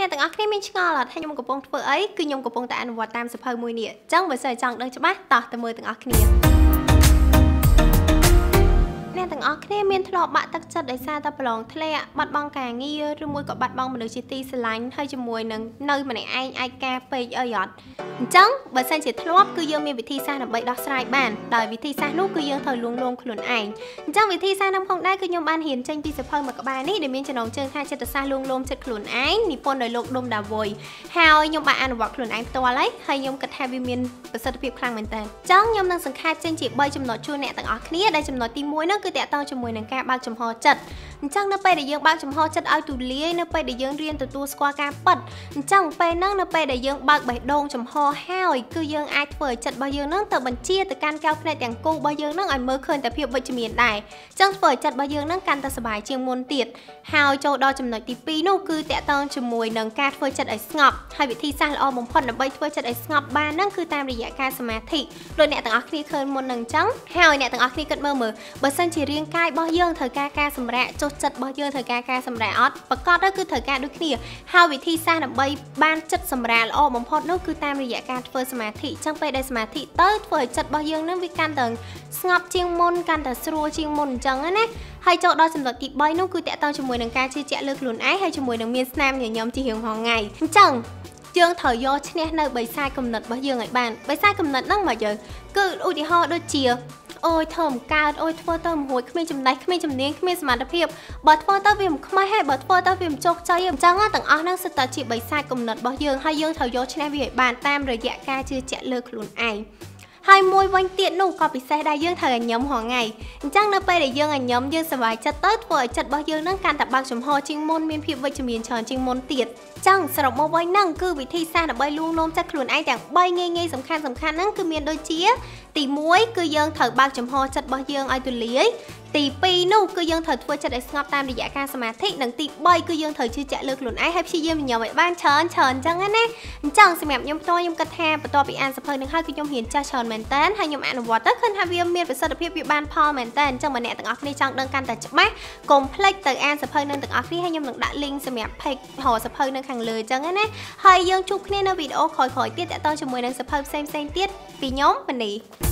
អ្នកទាំងអស់គ្នាមានឆ្ងល់អត់ថាខ្ញុំកំពុងធ្វើអីគឺខ្ញុំកំពុងតែអនុវត្តតាមសភៅមួយនេះអញ្ចឹងបើសិនចង់ដឹងច្បាស់តោះទៅមើលទាំងអស់គ្នាអ្នកទាំងអស់គ្នាមានធ្លាប់បាក់ទឹកចិត្តដោយសារតែប្រឡងធ្លាក់បាត់បង់ការងារឬមួយក៏បាត់បង់មនុស្សជាទីស្រឡាញ់ហើយជាមួយនឹងនៅម្នាក់ឯងឯកាពេកអីអត់អញ្ចឹងបើសិនជាធ្លាប់គឺយើងមានវិធីសាស្ត្រដើម្បីដោះស្រាយបានដោយវិធីសាស្ត្រនោះគឺយើងត្រូវលួងលោមខ្លួនឯងអញ្ចឹងវិធីសាស្ត្រនោះផងដែរគឺខ្ញុំបានរៀនចេញពីសភៅមួយក្បាលនេះដែលមានចំណងជើងថាចិត្តសាស្ត្រលួងលោមចិត្តខ្លួនឯងនិពន្ធដោយលោកដុំដាវុយហើយខ្ញុំបានអនុវត្តខ្លួនឯងផ្ទាល់ហើយខ្ញុំគិតថាវាមានប្រសិទ្ធភាពខ្លាំងមែនតើអញ្ចឹងខ្ញុំនឹងសង្ខេបចេញជា3ចំណុចជូនអ្នកទាំងអស់គ្នាដែលចំណុចទី1នោះគឺតាក់ទងជាមួយនឹងការបើកចំហចិត្តអញ្ចឹងនៅពេលដែលយើងបើកចំហចិត្តឲ្យទូលាយនៅពេលដែលយើងរៀនទទួលស្គាល់ការពិតអញ្ចឹងពេលហ្នឹងនៅពេលដែលយើងបើកបេះដូងចំហហើយគឺយើងអាចធ្វើឲ្យចិត្តរបស់យើងហ្នឹងទៅបញ្ជាទៅកាន់កែវភ្នែកទាំងគូរបស់យើងហ្នឹងឲ្យមើលឃើញតែភាពវិជ្ជមានដែរអញ្ចឹងធ្វើឲ្យចិត្តរបស់យើងហ្នឹងកាន់តែសប្បាយជាងមុនទៀតហើយចូលដល់ចំណុចទី2នោះគឺតាក់ទងជាមួយនឹងការធ្វើចិត្តឲ្យស្ងប់ហើយវិធីសាស្ត្រល្អបំផុតដើម្បីធ្វើចិត្តឲ្យស្ងប់បានហ្នឹងគឺតាមរយៈការសមាធិដូចអ្នកទាំងអស់គ្នាឃើញមុនហ្នឹងអញ្ចឹងហើយអ្នកទាំងអស់គ្នាគិតមើលបើសិនជារាងកាយរបស់យើងត្រូវការសម្រាកចុះចិត្តរបស់យើងត្រូវការសម្រាកអត់ប្រកបទៅគឺត្រូវការដូចគ្នាហើយវិធីសាស្ត្រដើម្បីបានចិត្តសម្រាកល្អបំផុតនោះគឺតាមរយៈការធ្វើសមាធិអញ្ចឹងពេលដែលសមាធិទៅធ្វើឲ្យចិត្តរបស់យើងនឹងវាកាន់តែស្ងប់ជាងមុនកាន់តែស្រួលជាងមុនអញ្ចឹងណាហើយចូលដល់ចំណុចទី3នោះគឺតាក់ទងជាមួយនឹងការជឿជាក់លើខ្លួនឯងហើយជាមួយនឹងមានស្នាមញញឹមជារៀងរាល់ថ្ងៃអញ្ចឹងយើងត្រូវយកឈ្នះនៅបិសាចគំនិតរបស់យើងឲ្យបានបិសាចគំនិតហ្នឹងមកយើងគឺឧទាហរណ៍ដូចជាអូយធ្វើមិនកើតអូយធ្វើទៅមិនរួចគ្មានចំណេះគ្មានជំនាញគ្មានសមត្ថភាពបើធ្វើទៅវាមិនខ្មាស់ហើយបើធ្វើទៅវាមិនជោគជ័យអញ្ចឹងទាំងអស់ហ្នឹងសិតតែជាបិសាចគំនិតរបស់យើងហើយយើងត្រូវយកឈ្នះវាឲ្យបានតាមរយៈការជឿជាក់លើខ្លួនឯងហើយមួយវិញទៀតនោះក៏ពិសេសដែរយើងត្រូវញញឹមរាល់ថ្ងៃអញ្ចឹងនៅពេលដែលយើងញញឹមយើងសប្បាយចិត្តទៅធ្វើឲ្យចិត្តរបស់យើងនឹងកាន់តែបើកចំហជាងមុនមានភាពវិជ្ជមានច្រើនជាងមុនទៀតអញ្ចឹងសរុបមកវិញហ្នឹងគឺវិធីសាស្ត្រដើម្បីលួងលោមចិត្តខ្លួនឯងទាំង3ងាយៗសំខាន់ហ្នឹងគឺមានដូចជាទី1គឺយើងត្រូវបើកចំហចិត្តរបស់យើងឲ្យទូលាយទី2នោះគឺយើងត្រូវធ្វើចិត្តឲ្យស្ងប់តាមរយៈការសមាធិនិងទី3គឺយើងត្រូវជឿជាក់លើខ្លួនឯងហើយព្យាយាមញញឹមឲ្យបានច្រើនអញ្ចឹងណាអញ្ចឹងសម្រាប់ខ្ញុំផ្ទាល់ខ្ញុំគិតថាបន្ទាប់ពីអានសភៅនឹងហើយគឺខ្ញុំហ៊ានចាស់ច្រើនមែនតើហើយខ្ញុំអនុវត្តទៅឃើញថាវាមានប្រសិទ្ធភាពវាបានផលមែនតើអញ្ចឹងបើអ្នកទាំងអស់គ្នាចង់ដឹងកាន់តែច្បាស់កុំភ្លេចទៅអានសភៅនឹងទាំងអស់គ្នាហើយខ្ញុំនឹងដាក់ link សម្រាប់ page រកសភៅនៅខាងលើអញ្ចឹងណាហើយយើងជួបគ្នានៅវីដេអូក្រោយៗទៀតតទៅជាមួយនឹងសភៅផ្សេងទៀតពីខ្ញុំមនី